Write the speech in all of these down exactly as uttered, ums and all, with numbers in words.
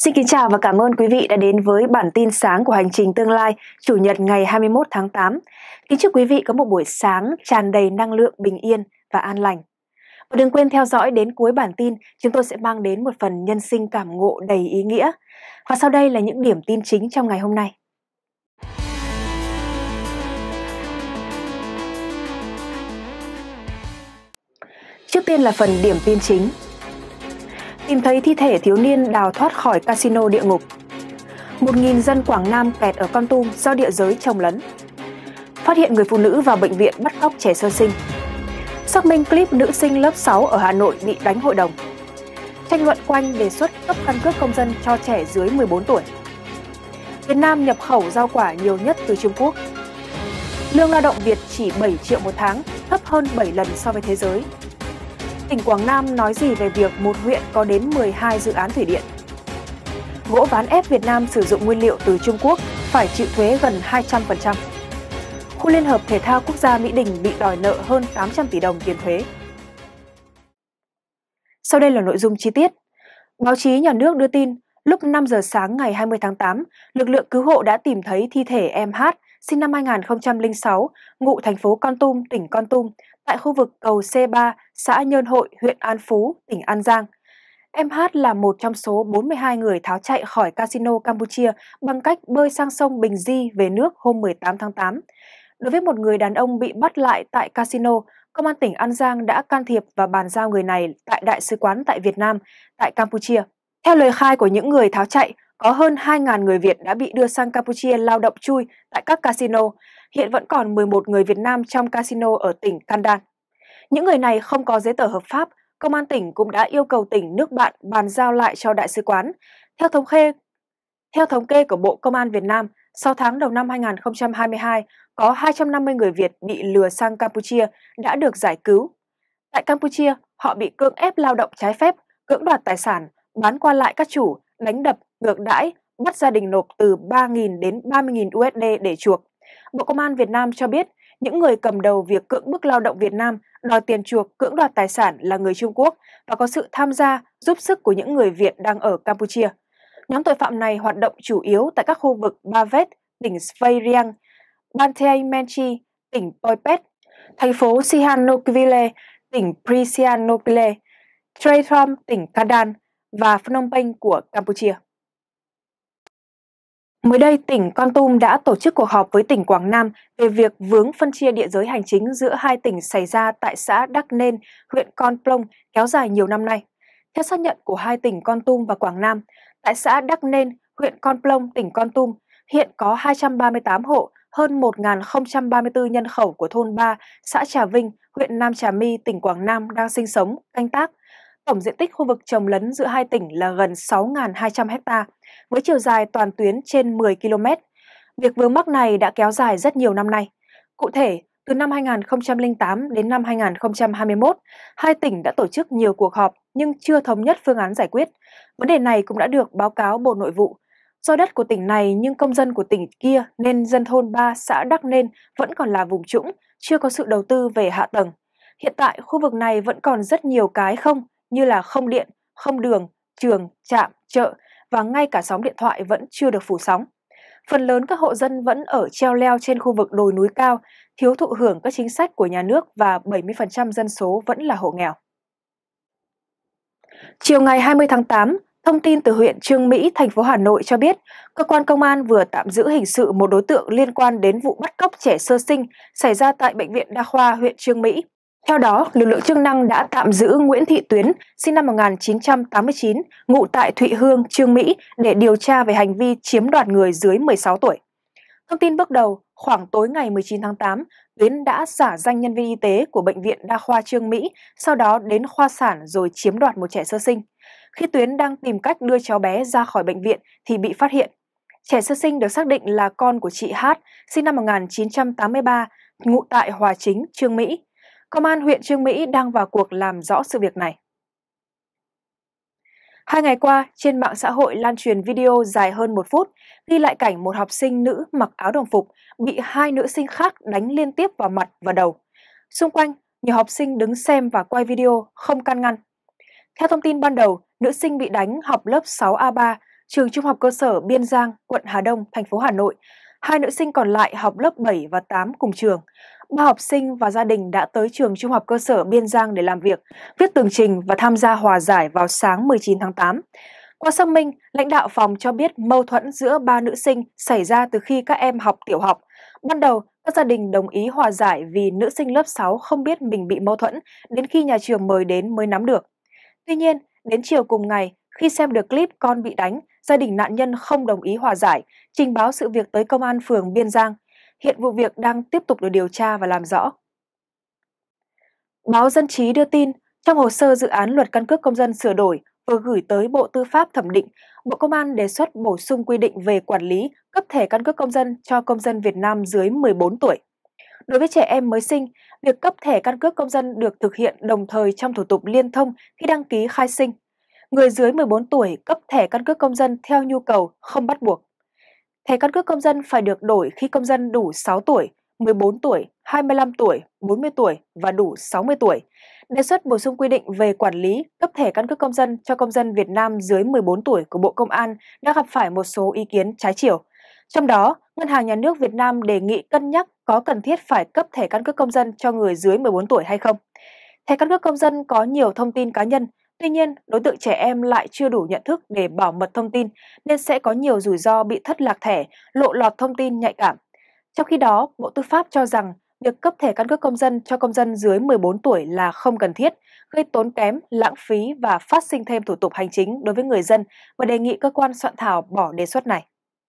Xin kính chào và cảm ơn quý vị đã đến với bản tin sáng của Hành trình tương lai, Chủ nhật ngày hai mươi mốt tháng tám. Kính chúc quý vị có một buổi sáng tràn đầy năng lượng bình yên và an lành. Và đừng quên theo dõi đến cuối bản tin, chúng tôi sẽ mang đến một phần nhân sinh cảm ngộ đầy ý nghĩa. Và sau đây là những điểm tin chính trong ngày hôm nay. Trước tiên là phần điểm tin chính. Tìm thấy thi thể thiếu niên đào thoát khỏi casino địa ngục. một nghìn dân Quảng Nam kẹt ở Kon Tum do địa giới chồng lấn. Phát hiện người phụ nữ vào bệnh viện bắt cóc trẻ sơ sinh. Xác minh clip nữ sinh lớp sáu ở Hà Nội bị đánh hội đồng. Tranh luận quanh đề xuất cấp căn cước công dân cho trẻ dưới mười bốn tuổi. Việt Nam nhập khẩu rau quả nhiều nhất từ Trung Quốc. Lương lao động Việt chỉ bảy triệu một tháng, thấp hơn bảy lần so với thế giới. Tỉnh Quảng Nam nói gì về việc một huyện có đến mười hai dự án thủy điện. Gỗ ván ép Việt Nam sử dụng nguyên liệu từ Trung Quốc phải chịu thuế gần hai trăm phần trăm. Khu Liên hợp Thể thao Quốc gia Mỹ Đình bị đòi nợ hơn tám trăm tỷ đồng tiền thuế. Sau đây là nội dung chi tiết. Báo chí nhà nước đưa tin, lúc năm giờ sáng ngày hai mươi tháng tám, lực lượng cứu hộ đã tìm thấy thi thể em Hát, sinh năm hai nghìn không trăm lẻ sáu, ngụ thành phố Kon Tum, tỉnh Kon Tum, tại khu vực cầu C ba, xã Nhơn Hội, huyện An Phú, tỉnh An Giang. Em Hát là một trong số bốn mươi hai người tháo chạy khỏi casino Campuchia bằng cách bơi sang sông Bình Di về nước hôm mười tám tháng tám. Đối với một người đàn ông bị bắt lại tại casino, Công an tỉnh An Giang đã can thiệp và bàn giao người này tại Đại sứ quán tại Việt Nam, tại Campuchia. Theo lời khai của những người tháo chạy, có hơn hai nghìn người Việt đã bị đưa sang Campuchia lao động chui tại các casino. Hiện vẫn còn mười một người Việt Nam trong casino ở tỉnh Kandan. Những người này không có giấy tờ hợp pháp. Công an tỉnh cũng đã yêu cầu tỉnh nước bạn bàn giao lại cho Đại sứ quán. Theo thống kê, theo thống kê của Bộ Công an Việt Nam, sáu tháng đầu năm hai nghìn không trăm hai mươi hai, có hai trăm năm mươi người Việt bị lừa sang Campuchia đã được giải cứu. Tại Campuchia, họ bị cưỡng ép lao động trái phép, cưỡng đoạt tài sản, bán qua lại các chủ, đánh đập, ngược đãi, bắt gia đình nộp từ ba nghìn đến ba mươi nghìn đô la để chuộc. Bộ Công an Việt Nam cho biết, những người cầm đầu việc cưỡng bức lao động Việt Nam đòi tiền chuộc, cưỡng đoạt tài sản là người Trung Quốc và có sự tham gia, giúp sức của những người Việt đang ở Campuchia. Nhóm tội phạm này hoạt động chủ yếu tại các khu vực Ba Vét, tỉnh Svay Rieng, Banteay Menchi, tỉnh Poipet, thành phố Sihanoukville, tỉnh Prisianokile, Traythom, tỉnh Kandan và Phnom Penh của Campuchia. Mới đây, tỉnh Kon Tum đã tổ chức cuộc họp với tỉnh Quảng Nam về việc vướng phân chia địa giới hành chính giữa hai tỉnh xảy ra tại xã Đắc Nên, huyện Con Plong kéo dài nhiều năm nay. Theo xác nhận của hai tỉnh Kon Tum và Quảng Nam, tại xã Đắc Nên, huyện Con Plong, tỉnh Kon Tum, hiện có hai trăm ba mươi tám hộ, hơn một nghìn không trăm ba mươi tư nhân khẩu của thôn ba, xã Trà Vinh, huyện Nam Trà My, tỉnh Quảng Nam đang sinh sống, canh tác. Tổng diện tích khu vực trồng lấn giữa hai tỉnh là gần sáu nghìn hai trăm ha, với chiều dài toàn tuyến trên mười ki lô mét. Việc vướng mắc này đã kéo dài rất nhiều năm nay. Cụ thể, từ năm hai nghìn không trăm lẻ tám đến năm hai nghìn không trăm hai mươi mốt, hai tỉnh đã tổ chức nhiều cuộc họp nhưng chưa thống nhất phương án giải quyết. Vấn đề này cũng đã được báo cáo Bộ Nội vụ. Do đất của tỉnh này nhưng công dân của tỉnh kia nên dân thôn ba xã Đắc Nên vẫn còn là vùng trũng, chưa có sự đầu tư về hạ tầng. Hiện tại, khu vực này vẫn còn rất nhiều cái không, như là không điện, không đường, trường, trạm, chợ và ngay cả sóng điện thoại vẫn chưa được phủ sóng. Phần lớn các hộ dân vẫn ở treo leo trên khu vực đồi núi cao, thiếu thụ hưởng các chính sách của nhà nước và bảy mươi phần trăm dân số vẫn là hộ nghèo. Chiều ngày hai mươi tháng tám, thông tin từ huyện Chương Mỹ, thành phố Hà Nội cho biết, cơ quan công an vừa tạm giữ hình sự một đối tượng liên quan đến vụ bắt cóc trẻ sơ sinh xảy ra tại Bệnh viện Đa khoa huyện Chương Mỹ. Theo đó, lực lượng chức năng đã tạm giữ Nguyễn Thị Tuyến, sinh năm một nghìn chín trăm tám mươi chín, ngụ tại Thụy Hương, Chương Mỹ, để điều tra về hành vi chiếm đoạt người dưới mười sáu tuổi. Thông tin bước đầu, khoảng tối ngày mười chín tháng tám, Tuyến đã giả danh nhân viên y tế của Bệnh viện Đa khoa Chương Mỹ, sau đó đến khoa sản rồi chiếm đoạt một trẻ sơ sinh. Khi Tuyến đang tìm cách đưa cháu bé ra khỏi bệnh viện thì bị phát hiện. Trẻ sơ sinh được xác định là con của chị Hát, sinh năm một nghìn chín trăm tám mươi ba, ngụ tại Hòa Chính, Chương Mỹ. Công an huyện Chương Mỹ đang vào cuộc làm rõ sự việc này. Hai ngày qua, trên mạng xã hội lan truyền video dài hơn một phút, ghi lại cảnh một học sinh nữ mặc áo đồng phục bị hai nữ sinh khác đánh liên tiếp vào mặt và đầu. Xung quanh, nhiều học sinh đứng xem và quay video, không can ngăn. Theo thông tin ban đầu, nữ sinh bị đánh học lớp sáu A ba, trường Trung học cơ sở Biên Giang, quận Hà Đông, thành phố Hà Nội. Hai nữ sinh còn lại học lớp bảy và tám cùng trường. Ba học sinh và gia đình đã tới trường Trung học cơ sở Biên Giang để làm việc, viết tường trình và tham gia hòa giải vào sáng mười chín tháng tám. Qua xác minh, lãnh đạo phòng cho biết mâu thuẫn giữa ba nữ sinh xảy ra từ khi các em học tiểu học. Ban đầu, các gia đình đồng ý hòa giải vì nữ sinh lớp sáu không biết mình bị mâu thuẫn, đến khi nhà trường mời đến mới nắm được. Tuy nhiên, đến chiều cùng ngày, khi xem được clip con bị đánh, gia đình nạn nhân không đồng ý hòa giải, trình báo sự việc tới công an phường Biên Giang. Hiện vụ việc đang tiếp tục được điều tra và làm rõ. Báo Dân trí đưa tin, trong hồ sơ dự án luật căn cước công dân sửa đổi vừa gửi tới Bộ Tư pháp thẩm định, Bộ Công an đề xuất bổ sung quy định về quản lý, cấp thẻ căn cước công dân cho công dân Việt Nam dưới mười bốn tuổi. Đối với trẻ em mới sinh, việc cấp thẻ căn cước công dân được thực hiện đồng thời trong thủ tục liên thông khi đăng ký khai sinh. Người dưới mười bốn tuổi cấp thẻ căn cước công dân theo nhu cầu, không bắt buộc. Thẻ căn cước công dân phải được đổi khi công dân đủ sáu tuổi, mười bốn tuổi, hai mươi lăm tuổi, bốn mươi tuổi và đủ sáu mươi tuổi. Đề xuất bổ sung quy định về quản lý, cấp thẻ căn cước công dân cho công dân Việt Nam dưới mười bốn tuổi của Bộ Công an đã gặp phải một số ý kiến trái chiều. Trong đó, Ngân hàng Nhà nước Việt Nam đề nghị cân nhắc có cần thiết phải cấp thẻ căn cước công dân cho người dưới mười bốn tuổi hay không. Thẻ căn cước công dân có nhiều thông tin cá nhân, tuy nhiên đối tượng trẻ em lại chưa đủ nhận thức để bảo mật thông tin nên sẽ có nhiều rủi ro bị thất lạc thẻ, lộ lọt thông tin nhạy cảm. Trong khi đó, Bộ Tư pháp cho rằng việc cấp thẻ căn cước công dân cho công dân dưới mười bốn tuổi là không cần thiết, gây tốn kém, lãng phí và phát sinh thêm thủ tục hành chính đối với người dân và đề nghị cơ quan soạn thảo bỏ đề xuất này.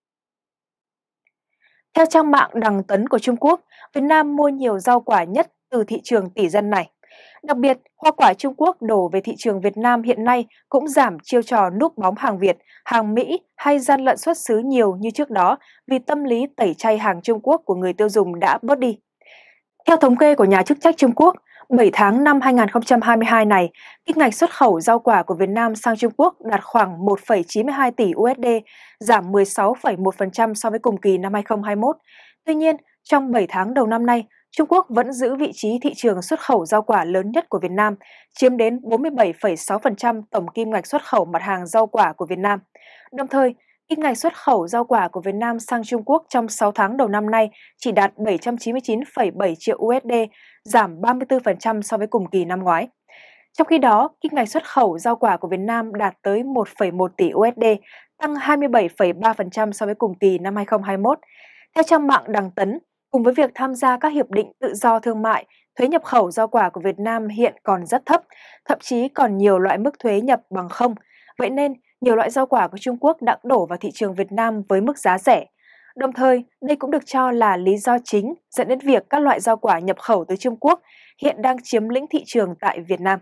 Theo trang mạng Đằng Tấn của Trung Quốc, Việt Nam mua nhiều rau quả nhất từ thị trường tỷ dân này. Đặc biệt, hoa quả Trung Quốc đổ về thị trường Việt Nam hiện nay cũng giảm chiêu trò núp bóng hàng Việt, hàng Mỹ hay gian lận xuất xứ nhiều như trước đó vì tâm lý tẩy chay hàng Trung Quốc của người tiêu dùng đã bớt đi. Theo thống kê của nhà chức trách Trung Quốc, bảy tháng năm hai nghìn không trăm hai mươi hai này, kim ngạch xuất khẩu rau quả của Việt Nam sang Trung Quốc đạt khoảng một phẩy chín mươi hai tỷ đô la, giảm mười sáu phẩy một phần trăm so với cùng kỳ năm hai nghìn không trăm hai mươi mốt. Tuy nhiên, trong bảy tháng đầu năm nay, Trung Quốc vẫn giữ vị trí thị trường xuất khẩu rau quả lớn nhất của Việt Nam, chiếm đến bốn mươi bảy phẩy sáu phần trăm tổng kim ngạch xuất khẩu mặt hàng rau quả của Việt Nam. Đồng thời, kim ngạch xuất khẩu rau quả của Việt Nam sang Trung Quốc trong sáu tháng đầu năm nay chỉ đạt bảy trăm chín mươi chín phẩy bảy triệu đô la, giảm ba mươi tư phần trăm so với cùng kỳ năm ngoái. Trong khi đó, kim ngạch xuất khẩu rau quả của Việt Nam đạt tới một phẩy một tỷ đô la, tăng hai mươi bảy phẩy ba phần trăm so với cùng kỳ năm hai nghìn không trăm hai mươi mốt. Theo trang mạng Đằng Tấn, cùng với việc tham gia các hiệp định tự do thương mại, thuế nhập khẩu rau quả của Việt Nam hiện còn rất thấp, thậm chí còn nhiều loại mức thuế nhập bằng không. Vậy nên, nhiều loại rau quả của Trung Quốc đã đổ vào thị trường Việt Nam với mức giá rẻ. Đồng thời, đây cũng được cho là lý do chính dẫn đến việc các loại rau quả nhập khẩu từ Trung Quốc hiện đang chiếm lĩnh thị trường tại Việt Nam.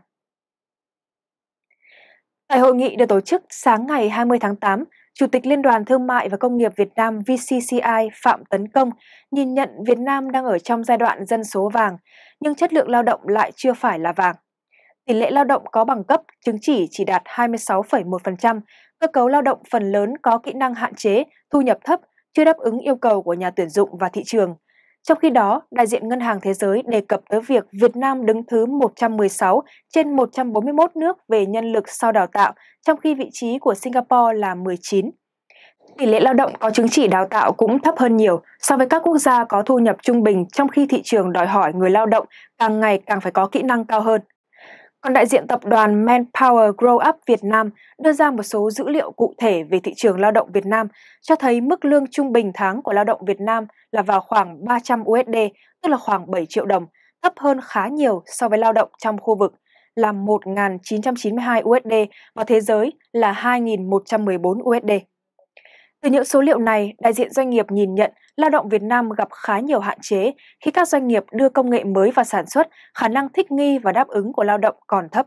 Tại hội nghị được tổ chức sáng ngày hai mươi tháng tám, Chủ tịch Liên đoàn Thương mại và Công nghiệp Việt Nam vê xê xê i Phạm Tấn Công nhìn nhận Việt Nam đang ở trong giai đoạn dân số vàng, nhưng chất lượng lao động lại chưa phải là vàng. Tỷ lệ lao động có bằng cấp, chứng chỉ chỉ đạt hai mươi sáu phẩy một phần trăm, cơ cấu lao động phần lớn có kỹ năng hạn chế, thu nhập thấp, chưa đáp ứng yêu cầu của nhà tuyển dụng và thị trường. Trong khi đó, đại diện Ngân hàng Thế giới đề cập tới việc Việt Nam đứng thứ một trăm mười sáu trên một trăm bốn mươi mốt nước về nhân lực sau đào tạo, trong khi vị trí của Singapore là mười chín. Tỷ lệ lao động có chứng chỉ đào tạo cũng thấp hơn nhiều so với các quốc gia có thu nhập trung bình, trong khi thị trường đòi hỏi người lao động càng ngày càng phải có kỹ năng cao hơn. Còn đại diện tập đoàn Manpower Grow Up Việt Nam đưa ra một số dữ liệu cụ thể về thị trường lao động Việt Nam, cho thấy mức lương trung bình tháng của lao động Việt Nam là vào khoảng ba trăm đô la, tức là khoảng bảy triệu đồng, thấp hơn khá nhiều so với lao động trong khu vực là một nghìn chín trăm chín mươi hai đô la và thế giới là hai nghìn một trăm mười bốn đô la. Từ những số liệu này, đại diện doanh nghiệp nhìn nhận lao động Việt Nam gặp khá nhiều hạn chế khi các doanh nghiệp đưa công nghệ mới vào sản xuất, khả năng thích nghi và đáp ứng của lao động còn thấp.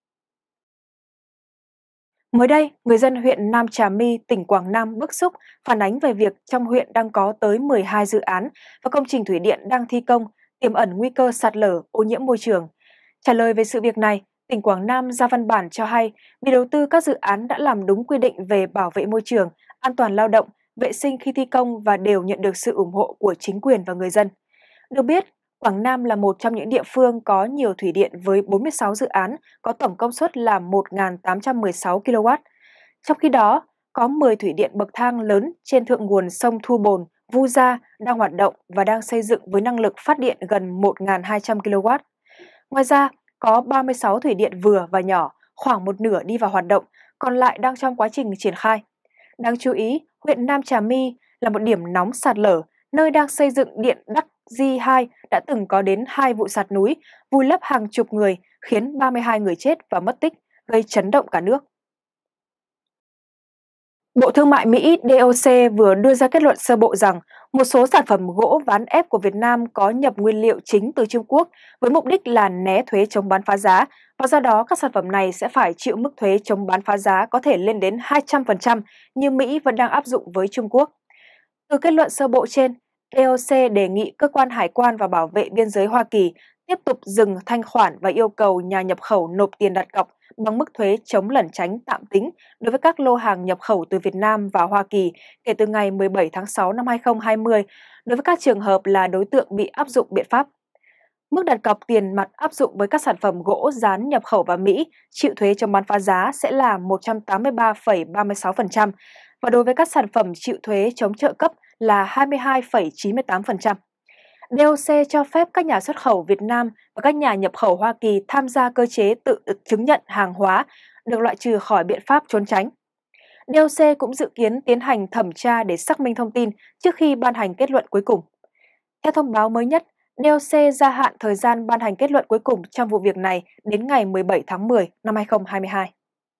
Mới đây, người dân huyện Nam Trà My, tỉnh Quảng Nam bức xúc phản ánh về việc trong huyện đang có tới mười hai dự án và công trình thủy điện đang thi công, tiềm ẩn nguy cơ sạt lở, ô nhiễm môi trường. Trả lời về sự việc này, tỉnh Quảng Nam ra văn bản cho hay vì đầu tư các dự án đã làm đúng quy định về bảo vệ môi trường, an toàn lao động, vệ sinh khi thi công và đều nhận được sự ủng hộ của chính quyền và người dân. Được biết, Quảng Nam là một trong những địa phương có nhiều thủy điện với bốn mươi sáu dự án có tổng công suất là một nghìn tám trăm mười sáu ki lô oát. Trong khi đó, có mười thủy điện bậc thang lớn trên thượng nguồn sông Thu Bồn, Vu Gia đang hoạt động và đang xây dựng với năng lực phát điện gần một nghìn hai trăm ki lô oát. Ngoài ra, có ba mươi sáu thủy điện vừa và nhỏ, khoảng một nửa đi vào hoạt động, còn lại đang trong quá trình triển khai. Đáng chú ý, huyện Nam Trà My là một điểm nóng sạt lở, nơi đang xây dựng điện Đắc Di hai đã từng có đến hai vụ sạt núi, vùi lấp hàng chục người, khiến ba mươi hai người chết và mất tích, gây chấn động cả nước. Bộ Thương mại Mỹ D O C vừa đưa ra kết luận sơ bộ rằng một số sản phẩm gỗ ván ép của Việt Nam có nhập nguyên liệu chính từ Trung Quốc với mục đích là né thuế chống bán phá giá, và do đó các sản phẩm này sẽ phải chịu mức thuế chống bán phá giá có thể lên đến hai trăm phần trăm như Mỹ vẫn đang áp dụng với Trung Quốc. Từ kết luận sơ bộ trên, D O C đề nghị Cơ quan Hải quan và Bảo vệ Biên giới Hoa Kỳ tiếp tục dừng thanh khoản và yêu cầu nhà nhập khẩu nộp tiền đặt cọc bằng mức thuế chống lẩn tránh tạm tính đối với các lô hàng nhập khẩu từ Việt Nam vào Hoa Kỳ kể từ ngày mười bảy tháng sáu năm hai nghìn không trăm hai mươi đối với các trường hợp là đối tượng bị áp dụng biện pháp. Mức đặt cọc tiền mặt áp dụng với các sản phẩm gỗ dán nhập khẩu vào Mỹ chịu thuế chống bán phá giá sẽ là một trăm tám mươi ba phẩy ba mươi sáu phần trăm và đối với các sản phẩm chịu thuế chống trợ cấp là hai mươi hai phẩy chín mươi tám phần trăm. D O C cho phép các nhà xuất khẩu Việt Nam và các nhà nhập khẩu Hoa Kỳ tham gia cơ chế tự chứng nhận hàng hóa, được loại trừ khỏi biện pháp trốn tránh. D O C cũng dự kiến tiến hành thẩm tra để xác minh thông tin trước khi ban hành kết luận cuối cùng. Theo thông báo mới nhất, D O C gia hạn thời gian ban hành kết luận cuối cùng trong vụ việc này đến ngày mười bảy tháng mười năm hai nghìn không trăm hai mươi hai.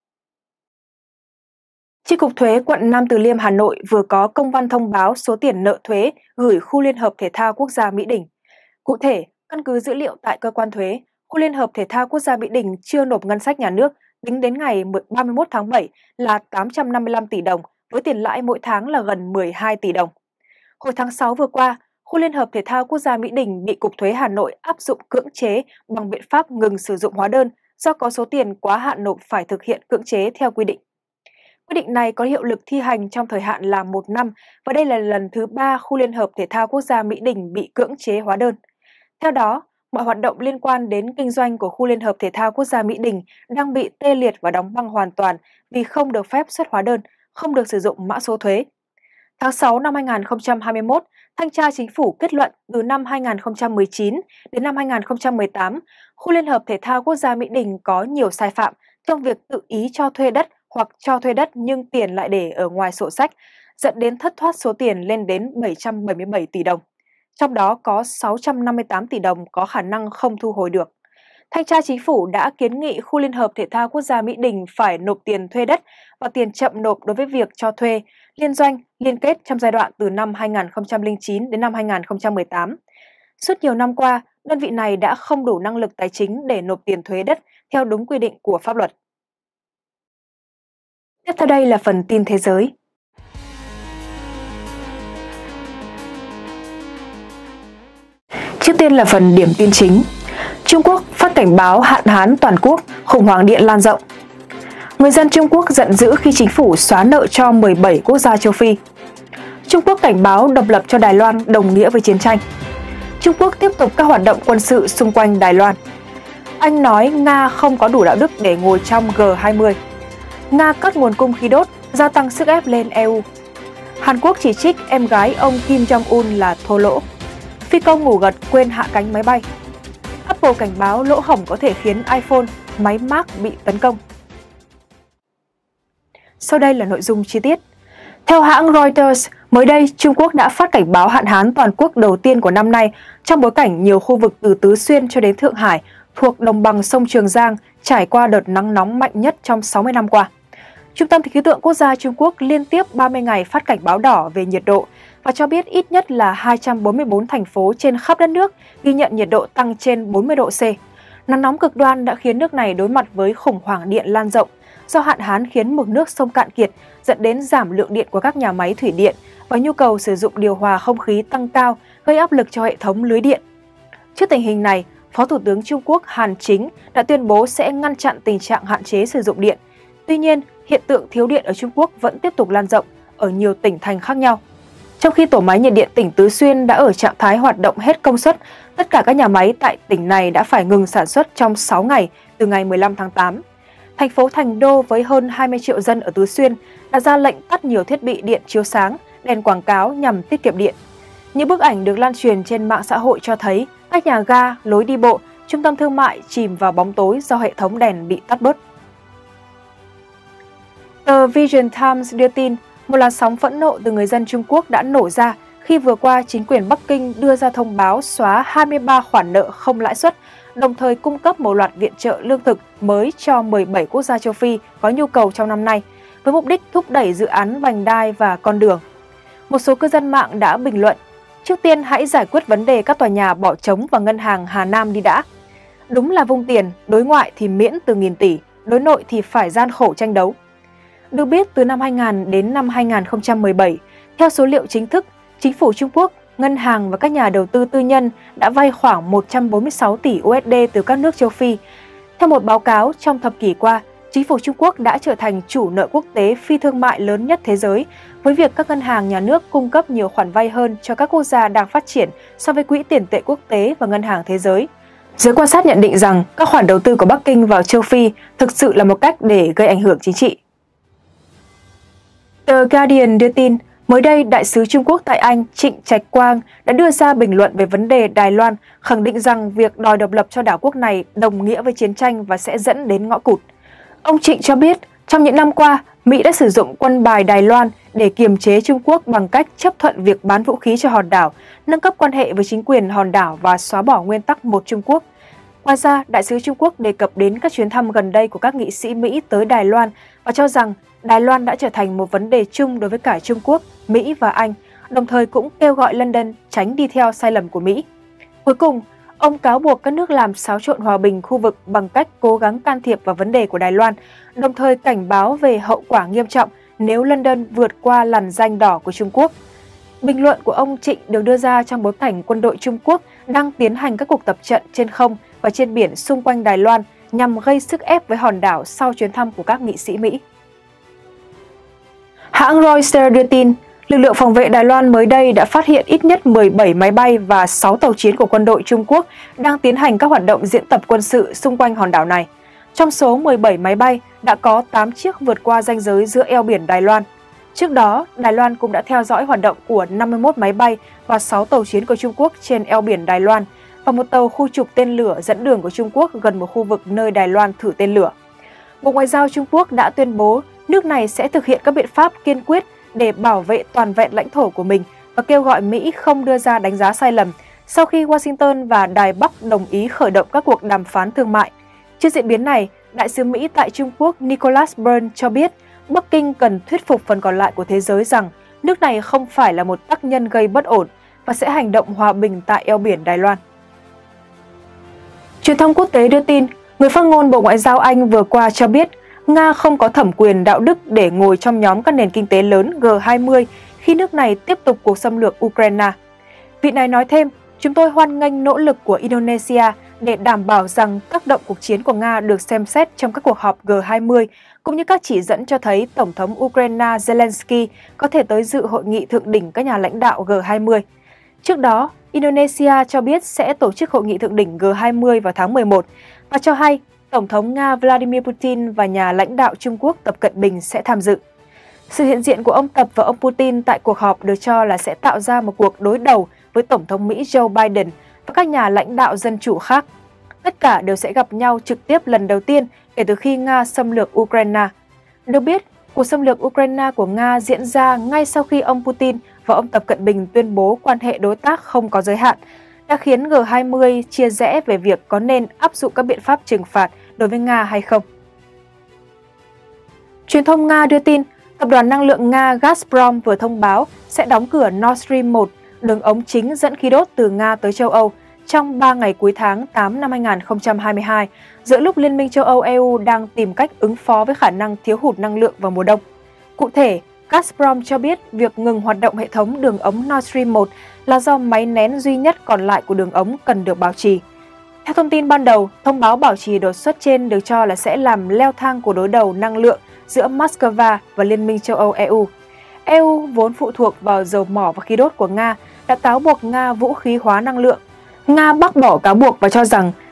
Chi cục thuế quận Nam Từ Liêm, Hà Nội vừa có công văn thông báo số tiền nợ thuế gửi Khu Liên hợp Thể thao Quốc gia Mỹ Đình. Cụ thể, căn cứ dữ liệu tại cơ quan thuế, Khu Liên hợp Thể thao Quốc gia Mỹ Đình chưa nộp ngân sách nhà nước tính đến ngày ba mươi mốt tháng bảy là tám trăm năm mươi lăm tỷ đồng, với tiền lãi mỗi tháng là gần mười hai tỷ đồng. Hồi tháng sáu vừa qua, Khu Liên hợp Thể thao Quốc gia Mỹ Đình bị Cục Thuế Hà Nội áp dụng cưỡng chế bằng biện pháp ngừng sử dụng hóa đơn do có số tiền quá hạn nộp phải thực hiện cưỡng chế theo quy định. Quyết định này có hiệu lực thi hành trong thời hạn là một năm và đây là lần thứ ba Khu Liên hợp Thể thao Quốc gia Mỹ Đình bị cưỡng chế hóa đơn. Theo đó, mọi hoạt động liên quan đến kinh doanh của Khu Liên hợp Thể thao Quốc gia Mỹ Đình đang bị tê liệt và đóng băng hoàn toàn vì không được phép xuất hóa đơn, không được sử dụng mã số thuế. Tháng sáu năm hai nghìn không trăm hai mươi mốt, Thanh tra Chính phủ kết luận từ năm hai nghìn không trăm mười chín đến năm hai nghìn không trăm mười tám, Khu Liên hợp Thể thao Quốc gia Mỹ Đình có nhiều sai phạm trong việc tự ý cho thuê đất hoặc cho thuê đất nhưng tiền lại để ở ngoài sổ sách, dẫn đến thất thoát số tiền lên đến bảy trăm bảy mươi bảy tỷ đồng. Trong đó có sáu trăm năm mươi tám tỷ đồng có khả năng không thu hồi được. Thanh tra Chính phủ đã kiến nghị Khu Liên hợp Thể thao Quốc gia Mỹ Đình phải nộp tiền thuê đất và tiền chậm nộp đối với việc cho thuê, liên doanh, liên kết trong giai đoạn từ năm hai nghìn không trăm lẻ chín đến năm hai nghìn không trăm mười tám. Suốt nhiều năm qua, đơn vị này đã không đủ năng lực tài chính để nộp tiền thuế đất theo đúng quy định của pháp luật. Tiếp theo đây là phần tin thế giới. Trước tiên là phần điểm tin chính. Trung Quốc phát cảnh báo hạn hán toàn quốc, khủng hoảng điện lan rộng. Người dân Trung Quốc giận dữ khi chính phủ xóa nợ cho mười bảy quốc gia châu Phi. Trung Quốc cảnh báo độc lập cho Đài Loan đồng nghĩa với chiến tranh. Trung Quốc tiếp tục các hoạt động quân sự xung quanh Đài Loan. Anh nói Nga không có đủ đạo đức để ngồi trong G hai mươi. Nga cắt nguồn cung khí đốt, gia tăng sức ép lên E U. Hàn Quốc chỉ trích em gái ông Kim Jong-un là thô lỗ. Phi công ngủ gật quên hạ cánh máy bay. Apple cảnh báo lỗ hổng có thể khiến iPhone, máy Mac bị tấn công. Sau đây là nội dung chi tiết. Theo hãng Reuters, mới đây Trung Quốc đã phát cảnh báo hạn hán toàn quốc đầu tiên của năm nay trong bối cảnh nhiều khu vực từ Tứ Xuyên cho đến Thượng Hải thuộc đồng bằng sông Trường Giang trải qua đợt nắng nóng mạnh nhất trong sáu mươi năm qua. Trung tâm Khí tượng Quốc gia Trung Quốc liên tiếp ba mươi ngày phát cảnh báo đỏ về nhiệt độ và cho biết ít nhất là hai trăm bốn mươi tư thành phố trên khắp đất nước ghi nhận nhiệt độ tăng trên bốn mươi độ C. Nắng nóng cực đoan đã khiến nước này đối mặt với khủng hoảng điện lan rộng do hạn hán khiến mực nước sông cạn kiệt, dẫn đến giảm lượng điện của các nhà máy thủy điện và nhu cầu sử dụng điều hòa không khí tăng cao, gây áp lực cho hệ thống lưới điện. Trước tình hình này, Phó Thủ tướng Trung Quốc Hàn Chính đã tuyên bố sẽ ngăn chặn tình trạng hạn chế sử dụng điện. Tuy nhiên, hiện tượng thiếu điện ở Trung Quốc vẫn tiếp tục lan rộng ở nhiều tỉnh thành khác nhau. Trong khi tổ máy nhiệt điện tỉnh Tứ Xuyên đã ở trạng thái hoạt động hết công suất, tất cả các nhà máy tại tỉnh này đã phải ngừng sản xuất trong sáu ngày từ ngày mười lăm tháng tám. thành phố thành đô với hơn hai mươi triệu dân ở Tứ Xuyên đã ra lệnh tắt nhiều thiết bị điện chiếu sáng, đèn quảng cáo nhằm tiết kiệm điện. Những bức ảnh được lan truyền trên mạng xã hội cho thấy các nhà ga, lối đi bộ, trung tâm thương mại chìm vào bóng tối do hệ thống đèn bị tắt bớt. Tờ Vision Times đưa tin, một làn sóng phẫn nộ từ người dân Trung Quốc đã nổ ra khi vừa qua chính quyền Bắc Kinh đưa ra thông báo xóa hai mươi ba khoản nợ không lãi suất, đồng thời cung cấp một loạt viện trợ lương thực mới cho mười bảy quốc gia châu Phi có nhu cầu trong năm nay, với mục đích thúc đẩy dự án vành đai và con đường. Một số cư dân mạng đã bình luận, trước tiên hãy giải quyết vấn đề các tòa nhà bỏ trống và ngân hàng Hà Nam đi đã. Đúng là vung tiền, đối ngoại thì miễn từ nghìn tỷ, đối nội thì phải gian khổ tranh đấu. Được biết, từ năm hai nghìn không trăm đến năm hai nghìn không trăm mười bảy, theo số liệu chính thức, chính phủ Trung Quốc, ngân hàng và các nhà đầu tư tư nhân đã vay khoảng một trăm bốn mươi sáu tỷ u ét đê từ các nước châu Phi. Theo một báo cáo, trong thập kỷ qua, chính phủ Trung Quốc đã trở thành chủ nợ quốc tế phi thương mại lớn nhất thế giới, với việc các ngân hàng nhà nước cung cấp nhiều khoản vay hơn cho các quốc gia đang phát triển so với Quỹ tiền tệ quốc tế và Ngân hàng Thế giới. Giới quan sát nhận định rằng các khoản đầu tư của Bắc Kinh vào châu Phi thực sự là một cách để gây ảnh hưởng chính trị. The Guardian đưa tin, mới đây Đại sứ Trung Quốc tại Anh Trịnh Trạch Quang đã đưa ra bình luận về vấn đề Đài Loan, khẳng định rằng việc đòi độc lập cho đảo quốc này đồng nghĩa với chiến tranh và sẽ dẫn đến ngõ cụt. Ông Trịnh cho biết, trong những năm qua, Mỹ đã sử dụng quân bài Đài Loan để kiềm chế Trung Quốc bằng cách chấp thuận việc bán vũ khí cho hòn đảo, nâng cấp quan hệ với chính quyền hòn đảo và xóa bỏ nguyên tắc một Trung Quốc. Ngoài ra, Đại sứ Trung Quốc đề cập đến các chuyến thăm gần đây của các nghị sĩ Mỹ tới Đài Loan và cho rằng Đài Loan đã trở thành một vấn đề chung đối với cả Trung Quốc, Mỹ và Anh, đồng thời cũng kêu gọi London tránh đi theo sai lầm của Mỹ. Cuối cùng, ông cáo buộc các nước làm xáo trộn hòa bình khu vực bằng cách cố gắng can thiệp vào vấn đề của Đài Loan, đồng thời cảnh báo về hậu quả nghiêm trọng nếu London vượt qua lằn ranh đỏ của Trung Quốc. Bình luận của ông Trịnh được đưa ra trong bối cảnh quân đội Trung Quốc đang tiến hành các cuộc tập trận trên không và trên biển xung quanh Đài Loan nhằm gây sức ép với hòn đảo sau chuyến thăm của các nghị sĩ Mỹ. Hãng Reuters đưa tin, lực lượng phòng vệ Đài Loan mới đây đã phát hiện ít nhất mười bảy máy bay và sáu tàu chiến của quân đội Trung Quốc đang tiến hành các hoạt động diễn tập quân sự xung quanh hòn đảo này. Trong số mười bảy máy bay, đã có tám chiếc vượt qua ranh giới giữa eo biển Đài Loan. Trước đó, Đài Loan cũng đã theo dõi hoạt động của năm mươi mốt máy bay và sáu tàu chiến của Trung Quốc trên eo biển Đài Loan và một tàu khu trục tên lửa dẫn đường của Trung Quốc gần một khu vực nơi Đài Loan thử tên lửa. Bộ Ngoại giao Trung Quốc đã tuyên bố nước này sẽ thực hiện các biện pháp kiên quyết để bảo vệ toàn vẹn lãnh thổ của mình và kêu gọi Mỹ không đưa ra đánh giá sai lầm sau khi Washington và Đài Bắc đồng ý khởi động các cuộc đàm phán thương mại. Trước diễn biến này, Đại sứ Mỹ tại Trung Quốc Nicholas Burns cho biết Bắc Kinh cần thuyết phục phần còn lại của thế giới rằng nước này không phải là một tác nhân gây bất ổn và sẽ hành động hòa bình tại eo biển Đài Loan. Truyền thông quốc tế đưa tin, người phát ngôn Bộ Ngoại giao Anh vừa qua cho biết Nga không có thẩm quyền đạo đức để ngồi trong nhóm các nền kinh tế lớn G hai mươi khi nước này tiếp tục cuộc xâm lược Ukraine. Vị này nói thêm, chúng tôi hoan nghênh nỗ lực của Indonesia để đảm bảo rằng tác động cuộc chiến của Nga được xem xét trong các cuộc họp G hai mươi, cũng như các chỉ dẫn cho thấy Tổng thống Ukraine Zelensky có thể tới dự hội nghị thượng đỉnh các nhà lãnh đạo G hai mươi. Trước đó, Indonesia cho biết sẽ tổ chức hội nghị thượng đỉnh G hai mươi vào tháng mười một và cho hay Tổng thống Nga Vladimir Putin và nhà lãnh đạo Trung Quốc Tập Cận Bình sẽ tham dự. Sự hiện diện của ông Tập và ông Putin tại cuộc họp được cho là sẽ tạo ra một cuộc đối đầu với Tổng thống Mỹ Joe Biden và các nhà lãnh đạo dân chủ khác. Tất cả đều sẽ gặp nhau trực tiếp lần đầu tiên kể từ khi Nga xâm lược Ukraine. Được biết, cuộc xâm lược Ukraine của Nga diễn ra ngay sau khi ông Putin và ông Tập Cận Bình tuyên bố quan hệ đối tác không có giới hạn, đã khiến G hai mươi chia rẽ về việc có nên áp dụng các biện pháp trừng phạt đối với Nga hay không. Truyền thông Nga đưa tin, Tập đoàn Năng lượng Nga Gazprom vừa thông báo sẽ đóng cửa Nord Stream một, đường ống chính dẫn khí đốt từ Nga tới châu Âu, trong ba ngày cuối tháng tám năm hai nghìn không trăm hai mươi hai, giữa lúc Liên minh châu Âu E U đang tìm cách ứng phó với khả năng thiếu hụt năng lượng vào mùa đông. Cụ thể, Gazprom cho biết việc ngừng hoạt động hệ thống đường ống Nord Stream một là do máy nén duy nhất còn lại của đường ống cần được bảo trì. Theo thông tin ban đầu, thông báo bảo trì đột xuất trên được cho là sẽ làm leo thang cuộc đối đầu năng lượng giữa Moscow và Liên minh châu Âu E U. E U vốn phụ thuộc vào dầu mỏ và khí đốt của Nga đã cáo buộc Nga vũ khí hóa năng lượng. Nga bác bỏ cáo buộc và cho rằng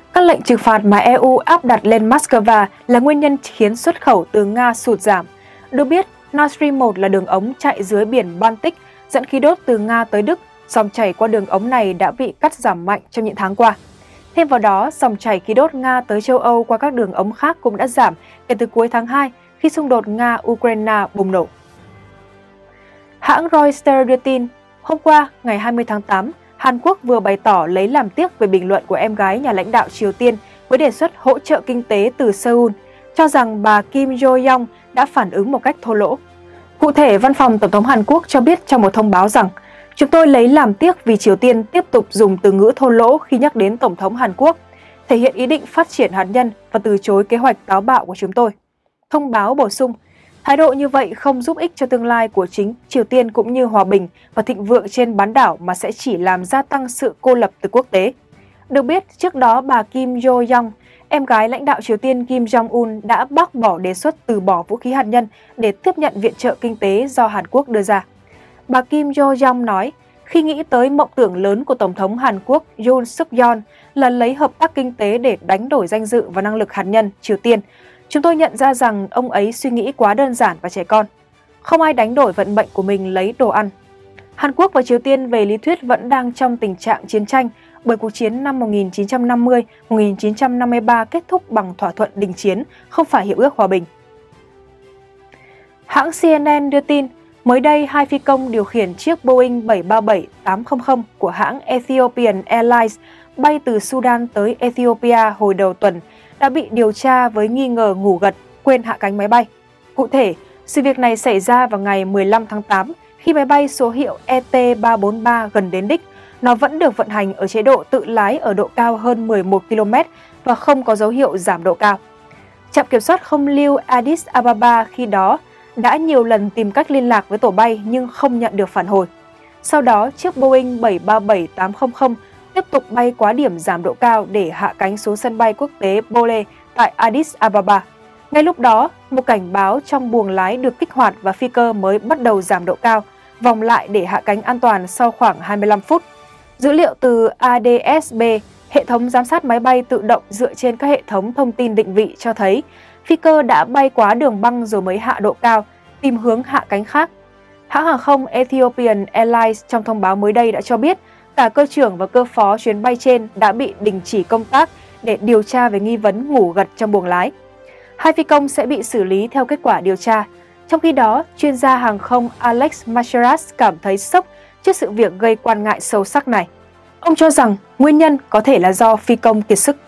Các lệnh trừng phạt mà e u áp đặt lên Moscow là nguyên nhân khiến xuất khẩu từ Nga sụt giảm. Được biết, Nord Stream một là đường ống chạy dưới biển Baltic dẫn khí đốt từ Nga tới Đức. Dòng chảy qua đường ống này đã bị cắt giảm mạnh trong những tháng qua. Thêm vào đó, dòng chảy khí đốt Nga tới châu Âu qua các đường ống khác cũng đã giảm kể từ cuối tháng hai khi xung đột Nga-Ukraine bùng nổ. Hãng Reuters đưa tin, hôm qua, ngày hai mươi tháng tám, Hàn Quốc vừa bày tỏ lấy làm tiếc về bình luận của em gái nhà lãnh đạo Triều Tiên với đề xuất hỗ trợ kinh tế từ Seoul, cho rằng bà Kim Jo-young đã phản ứng một cách thô lỗ. Cụ thể, Văn phòng Tổng thống Hàn Quốc cho biết trong một thông báo rằng, chúng tôi lấy làm tiếc vì Triều Tiên tiếp tục dùng từ ngữ thô lỗ khi nhắc đến Tổng thống Hàn Quốc, thể hiện ý định phát triển hạt nhân và từ chối kế hoạch táo bạo của chúng tôi. Thông báo bổ sung, thái độ như vậy không giúp ích cho tương lai của chính Triều Tiên cũng như hòa bình và thịnh vượng trên bán đảo mà sẽ chỉ làm gia tăng sự cô lập từ quốc tế. Được biết, trước đó bà Kim Jo-young, em gái lãnh đạo Triều Tiên Kim Jong-un đã bác bỏ đề xuất từ bỏ vũ khí hạt nhân để tiếp nhận viện trợ kinh tế do Hàn Quốc đưa ra. Bà Kim Jo-young nói, khi nghĩ tới mộng tưởng lớn của Tổng thống Hàn Quốc Yoon Suk-yeol là lấy hợp tác kinh tế để đánh đổi danh dự và năng lực hạt nhân Triều Tiên, chúng tôi nhận ra rằng ông ấy suy nghĩ quá đơn giản và trẻ con. Không ai đánh đổi vận mệnh của mình lấy đồ ăn. Hàn Quốc và Triều Tiên về lý thuyết vẫn đang trong tình trạng chiến tranh bởi cuộc chiến năm một nghìn chín trăm năm mươi đến một nghìn chín trăm năm mươi ba kết thúc bằng thỏa thuận đình chiến, không phải hiệp ước hòa bình. Hãng C N N đưa tin, mới đây hai phi công điều khiển chiếc Boeing bảy ba bảy tám trăm của hãng Ethiopian Airlines bay từ Sudan tới Ethiopia hồi đầu tuần đã bị điều tra với nghi ngờ ngủ gật, quên hạ cánh máy bay. Cụ thể, sự việc này xảy ra vào ngày mười lăm tháng tám khi máy bay số hiệu E T ba bốn ba gần đến đích. Nó vẫn được vận hành ở chế độ tự lái ở độ cao hơn mười một ki lô mét và không có dấu hiệu giảm độ cao. Trạm kiểm soát không lưu Addis Ababa khi đó đã nhiều lần tìm cách liên lạc với tổ bay nhưng không nhận được phản hồi. Sau đó, chiếc Boeing bảy ba bảy tám trăm tiếp tục bay quá điểm giảm độ cao để hạ cánh xuống sân bay quốc tế Bole tại Addis Ababa. Ngay lúc đó, một cảnh báo trong buồng lái được kích hoạt và phi cơ mới bắt đầu giảm độ cao, vòng lại để hạ cánh an toàn sau khoảng hai mươi lăm phút. Dữ liệu từ A D S B, hệ thống giám sát máy bay tự động dựa trên các hệ thống thông tin định vị cho thấy phi cơ đã bay quá đường băng rồi mới hạ độ cao, tìm hướng hạ cánh khác. Hãng hàng không Ethiopian Airlines trong thông báo mới đây đã cho biết cả cơ trưởng và cơ phó chuyến bay trên đã bị đình chỉ công tác để điều tra về nghi vấn ngủ gật trong buồng lái. Hai phi công sẽ bị xử lý theo kết quả điều tra. Trong khi đó, chuyên gia hàng không Alex Macheras cảm thấy sốc trước sự việc gây quan ngại sâu sắc này. Ông cho rằng nguyên nhân có thể là do phi công kiệt sức.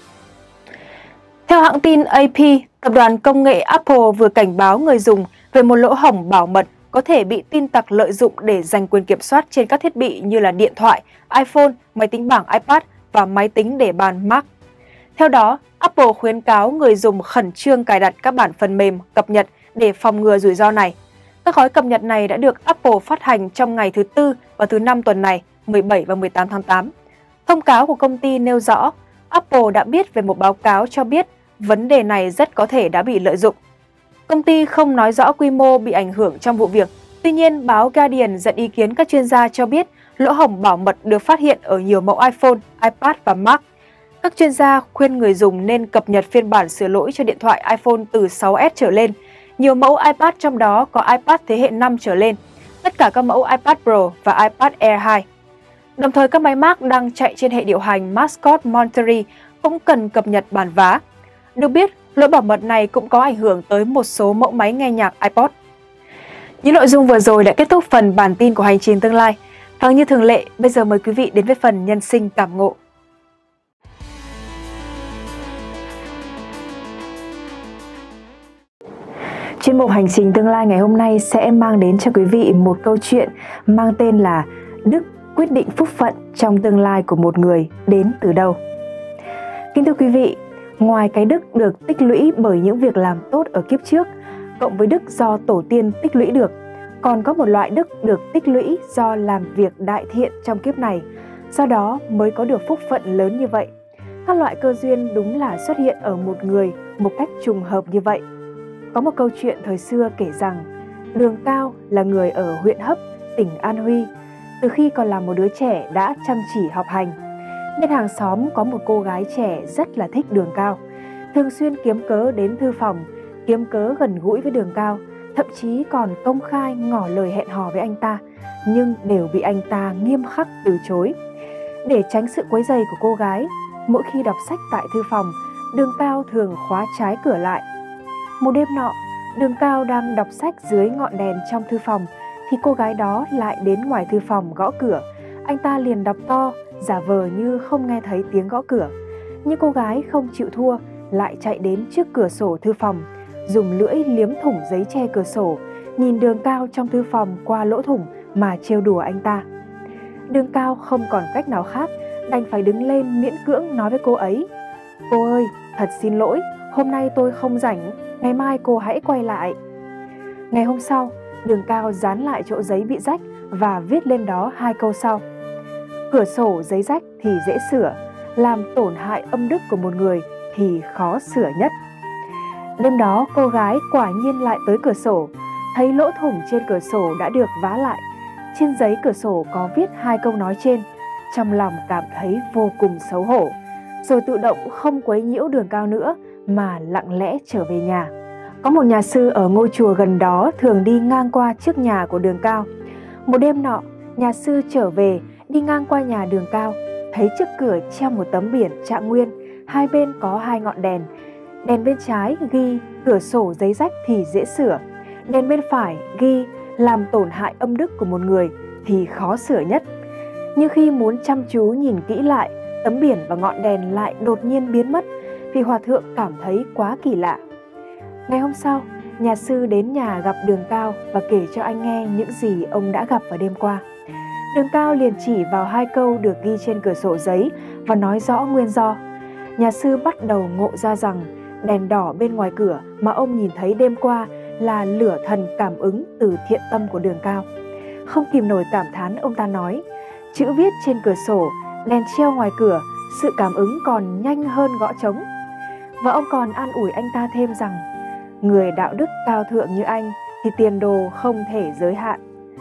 Theo hãng tin A P, tập đoàn công nghệ Apple vừa cảnh báo người dùng về một lỗ hổng bảo mật có thể bị tin tặc lợi dụng để giành quyền kiểm soát trên các thiết bị như là điện thoại, iPhone, máy tính bảng iPad và máy tính để bàn Mac. Theo đó, Apple khuyến cáo người dùng khẩn trương cài đặt các bản phần mềm cập nhật để phòng ngừa rủi ro này. Các gói cập nhật này đã được Apple phát hành trong ngày thứ Tư và thứ Năm tuần này, mười bảy và mười tám tháng tám. Thông cáo của công ty nêu rõ, Apple đã biết về một báo cáo cho biết vấn đề này rất có thể đã bị lợi dụng. Công ty không nói rõ quy mô bị ảnh hưởng trong vụ việc. Tuy nhiên, báo Guardian dẫn ý kiến các chuyên gia cho biết lỗ hổng bảo mật được phát hiện ở nhiều mẫu iPhone, iPad và Mac. Các chuyên gia khuyên người dùng nên cập nhật phiên bản sửa lỗi cho điện thoại iPhone từ sáu S trở lên. Nhiều mẫu iPad trong đó có iPad thế hệ năm trở lên, tất cả các mẫu iPad Pro và iPad Air hai. Đồng thời, các máy Mac đang chạy trên hệ điều hành Mascot Monterey cũng cần cập nhật bản vá. Được biết, lỗi bảo mật này cũng có ảnh hưởng tới một số mẫu máy nghe nhạc iPod. Những nội dung vừa rồi đã kết thúc phần bản tin của Hành trình tương lai. Và như thường lệ, bây giờ mời quý vị đến với phần nhân sinh cảm ngộ. Chuyên mục Hành trình tương lai ngày hôm nay sẽ mang đến cho quý vị một câu chuyện mang tên là Đức quyết định phúc phận trong tương lai của một người đến từ đâu. Kính thưa quý vị, ngoài cái đức được tích lũy bởi những việc làm tốt ở kiếp trước, cộng với đức do tổ tiên tích lũy được, còn có một loại đức được tích lũy do làm việc đại thiện trong kiếp này, do đó mới có được phúc phận lớn như vậy. Các loại cơ duyên đúng là xuất hiện ở một người một cách trùng hợp như vậy. Có một câu chuyện thời xưa kể rằng, Đường Cao là người ở huyện Hấp, tỉnh An Huy. Từ khi còn là một đứa trẻ đã chăm chỉ học hành. Bên hàng xóm có một cô gái trẻ rất là thích Đường Cao, thường xuyên kiếm cớ đến thư phòng, kiếm cớ gần gũi với Đường Cao, thậm chí còn công khai ngỏ lời hẹn hò với anh ta, nhưng đều bị anh ta nghiêm khắc từ chối. Để tránh sự quấy rầy của cô gái, mỗi khi đọc sách tại thư phòng, Đường Cao thường khóa trái cửa lại. Một đêm nọ, Đường Cao đang đọc sách dưới ngọn đèn trong thư phòng thì cô gái đó lại đến ngoài thư phòng gõ cửa. Anh ta liền đọc to, giả vờ như không nghe thấy tiếng gõ cửa. Nhưng cô gái không chịu thua, lại chạy đến trước cửa sổ thư phòng, dùng lưỡi liếm thủng giấy che cửa sổ, nhìn Đường Cao trong thư phòng qua lỗ thủng mà trêu đùa anh ta. Đường Cao không còn cách nào khác, đành phải đứng lên miễn cưỡng nói với cô ấy: "Cô ơi, thật xin lỗi, hôm nay tôi không rảnh, ngày mai cô hãy quay lại." Ngày hôm sau, Đường Cao dán lại chỗ giấy bị rách và viết lên đó hai câu sau: "Cửa sổ giấy rách thì dễ sửa, làm tổn hại âm đức của một người thì khó sửa nhất." Đêm đó, cô gái quả nhiên lại tới cửa sổ, thấy lỗ thủng trên cửa sổ đã được vá lại. Trên giấy cửa sổ có viết hai câu nói trên, trong lòng cảm thấy vô cùng xấu hổ, rồi tự động không quấy nhiễu Đường Cao nữa mà lặng lẽ trở về nhà. Có một nhà sư ở ngôi chùa gần đó thường đi ngang qua trước nhà của Đường Cao. Một đêm nọ, nhà sư trở về đi ngang qua nhà Đường Cao, thấy trước cửa treo một tấm biển Trạng Nguyên, hai bên có hai ngọn đèn. Đèn bên trái ghi cửa sổ giấy rách thì dễ sửa, đèn bên phải ghi làm tổn hại âm đức của một người thì khó sửa nhất. Nhưng khi muốn chăm chú nhìn kỹ lại, tấm biển và ngọn đèn lại đột nhiên biến mất vì hòa thượng cảm thấy quá kỳ lạ. Ngày hôm sau, nhà sư đến nhà gặp Đường Cao và kể cho anh nghe những gì ông đã gặp vào đêm qua. Đường Cao liền chỉ vào hai câu được ghi trên cửa sổ giấy và nói rõ nguyên do. Nhà sư bắt đầu ngộ ra rằng đèn đỏ bên ngoài cửa mà ông nhìn thấy đêm qua là lửa thần cảm ứng từ thiện tâm của Đường Cao. Không kìm nổi cảm thán, ông ta nói: "Chữ viết trên cửa sổ, đèn treo ngoài cửa, sự cảm ứng còn nhanh hơn gõ trống." Và ông còn an ủi anh ta thêm rằng người đạo đức cao thượng như anh thì tiền đồ không thể giới hạn.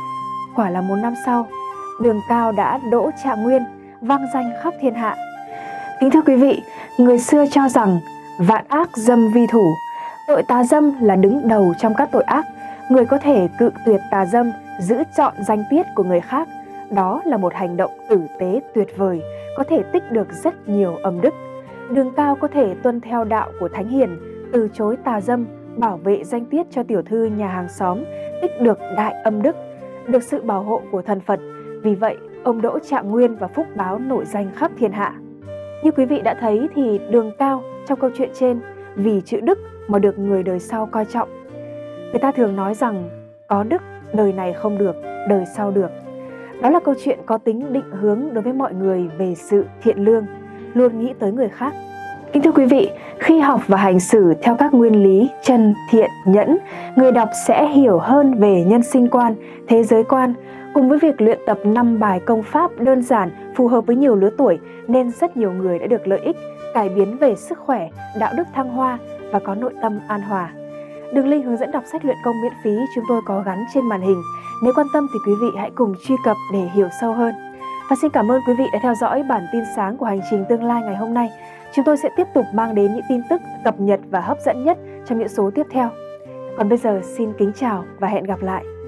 Quả là một năm sau, Đường Cao đã đỗ Trạng Nguyên, vang danh khắp thiên hạ. Kính thưa quý vị, người xưa cho rằng vạn ác dâm vi thủ, tội tà dâm là đứng đầu trong các tội ác. Người có thể cự tuyệt tà dâm, giữ trọn danh tiết của người khác, đó là một hành động tử tế tuyệt vời, có thể tích được rất nhiều âm đức. Đường Cao có thể tuân theo đạo của Thánh Hiền, từ chối tà dâm, bảo vệ danh tiết cho tiểu thư nhà hàng xóm, tích được đại âm đức, được sự bảo hộ của thần Phật. Vì vậy, ông đỗ Trạng Nguyên và phúc báo nổi danh khắp thiên hạ. Như quý vị đã thấy thì Đường Cao trong câu chuyện trên vì chữ đức mà được người đời sau coi trọng. Người ta thường nói rằng có đức đời này không được, đời sau được. Đó là câu chuyện có tính định hướng đối với mọi người về sự thiện lương, luôn nghĩ tới người khác. Kính thưa quý vị, khi học và hành xử theo các nguyên lý chân, thiện, nhẫn, người đọc sẽ hiểu hơn về nhân sinh quan, thế giới quan. Cùng với việc luyện tập năm bài công pháp đơn giản, phù hợp với nhiều lứa tuổi, nên rất nhiều người đã được lợi ích, cải biến về sức khỏe, đạo đức thăng hoa và có nội tâm an hòa. Đường link hướng dẫn đọc sách luyện công miễn phí chúng tôi có gắn trên màn hình. Nếu quan tâm thì quý vị hãy cùng truy cập để hiểu sâu hơn. Và xin cảm ơn quý vị đã theo dõi bản tin sáng của Hành trình Tương lai ngày hôm nay. Chúng tôi sẽ tiếp tục mang đến những tin tức cập nhật và hấp dẫn nhất trong những số tiếp theo. Còn bây giờ xin kính chào và hẹn gặp lại.